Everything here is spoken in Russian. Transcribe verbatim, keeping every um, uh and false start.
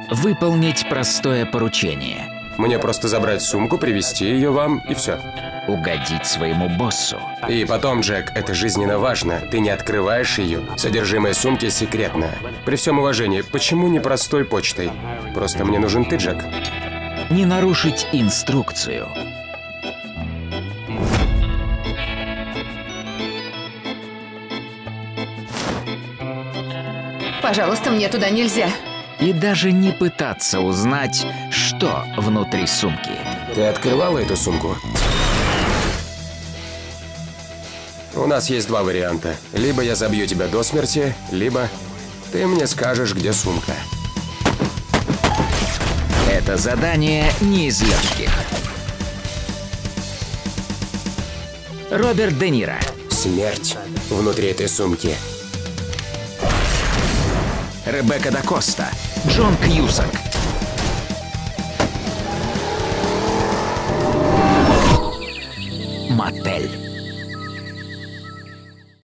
Выполнить простое поручение. Мне просто забрать сумку, привезти ее вам, и все. Угодить своему боссу. И потом, Джек, это жизненно важно. Ты не открываешь ее. Содержимое сумки секретно. При всем уважении, почему не простой почтой? Просто мне нужен ты, Джек. Не нарушить инструкцию. Пожалуйста, мне туда нельзя. И даже не пытаться узнать, что внутри сумки. Ты открывала эту сумку? У нас есть два варианта. Либо я забью тебя до смерти, либо ты мне скажешь, где сумка. Это задание не из легких. Роберт Де Ниро. Смерть внутри этой сумки. Ребекка да Коста. Джон Кьюсак. Мотель.